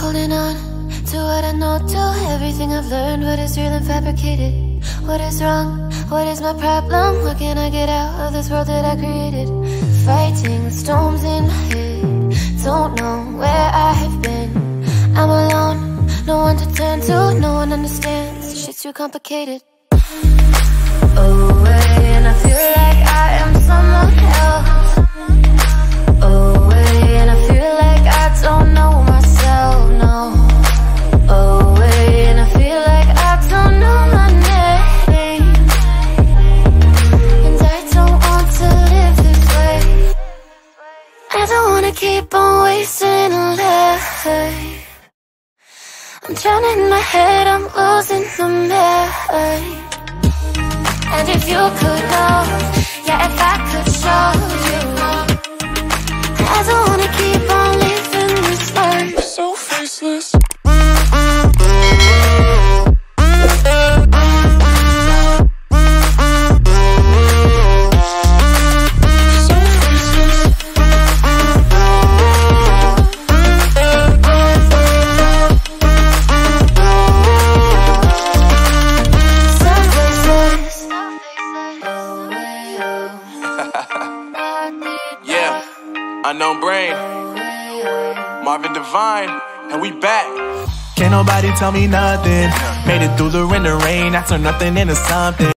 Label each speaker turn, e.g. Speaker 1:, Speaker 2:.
Speaker 1: Holding on to what I know, to everything I've learned. What is real and fabricated? What is wrong? What is my problem? What can I get out of this world that I created? Fighting storms in my head, don't know where I have been. I'm alone, no one to turn to, no one understands. Shit's too complicated. Away, and I feel like I am someone else. Away, and I feel like I don't know myself, no. Away, and I feel like I don't know my name. And I don't want to live this way. I don't wanna keep on wasting a life. I'm drowning in my head, I'm losing the mind. And if you could know, yeah, if I could show you, I don't wanna keep on living this life so faceless.
Speaker 2: Unknown Brain, Marvin Divine, and we back.
Speaker 3: Can't nobody tell me nothing. Made it through the rain, I turned nothing into something.